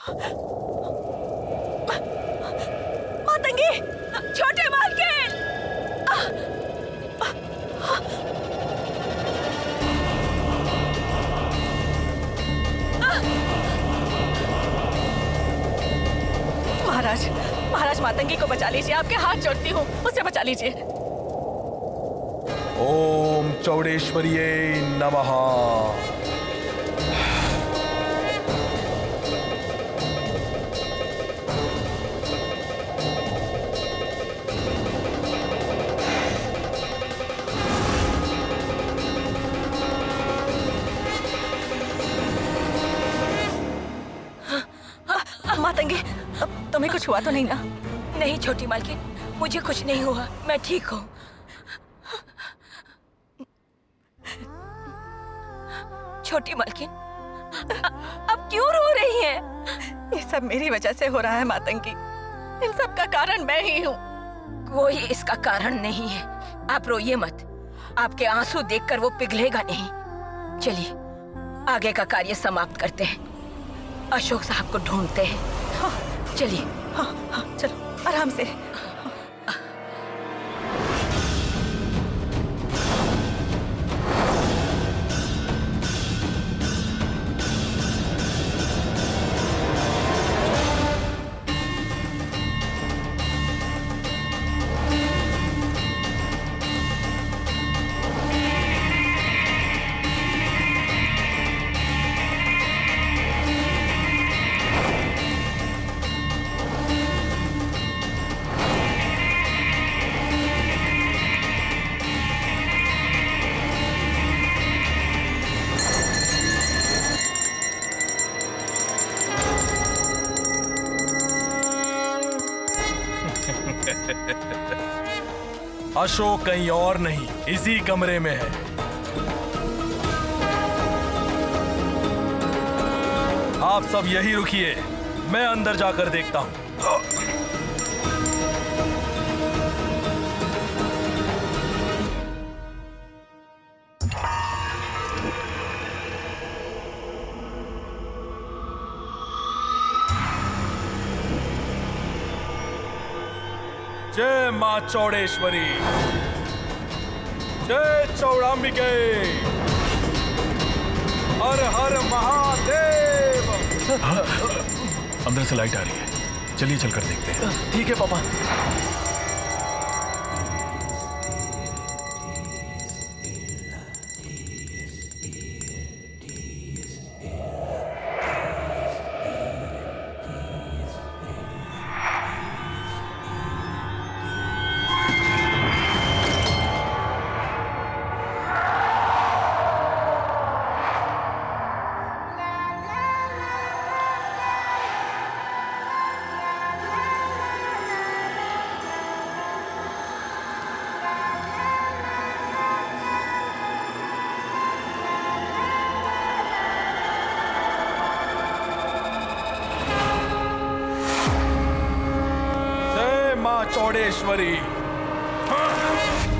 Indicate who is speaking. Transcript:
Speaker 1: मातंगी, छोटे मालकिन। महाराज, महाराज मातंगी को बचा लीजिए, आपके हाथ जोड़ती हूँ, उसे बचा लीजिए।
Speaker 2: ओम चौड़ेश्वरिये नमः।
Speaker 1: मातंगी, तुम्हें कुछ हुआ तो नहीं ना?
Speaker 3: नहीं छोटी मालकिन, मुझे कुछ नहीं हुआ, मैं ठीक हूँ। छोटी मालकिन, अब क्यों रो रही हैं?
Speaker 1: ये सब मेरी वजह से हो रहा है मातंगी, इन सब का कारण मैं ही हूँ।
Speaker 3: कोई इसका कारण नहीं है, आप रोइए मत, आपके आंसू देखकर वो पिघलेगा नहीं। चलिए आगे का कार्य समाप्त करते हैं, अशोक साहब को ढूंढते हैं।
Speaker 1: हाँ,
Speaker 3: चलिए।
Speaker 1: हाँ हाँ चलो आराम से।
Speaker 2: अशोक कहीं और नहीं, इसी कमरे में है। आप सब यही रुकिए, मैं अंदर जाकर देखता हूं। जय मां चौड़ेश्वरी, जय चौड़ाम्बिके, हर हर महादेव।
Speaker 4: अंदर से लाइट आ रही है, चलिए चलकर देखते हैं।
Speaker 2: ठीक है पापा। चौड़ेश्वरी।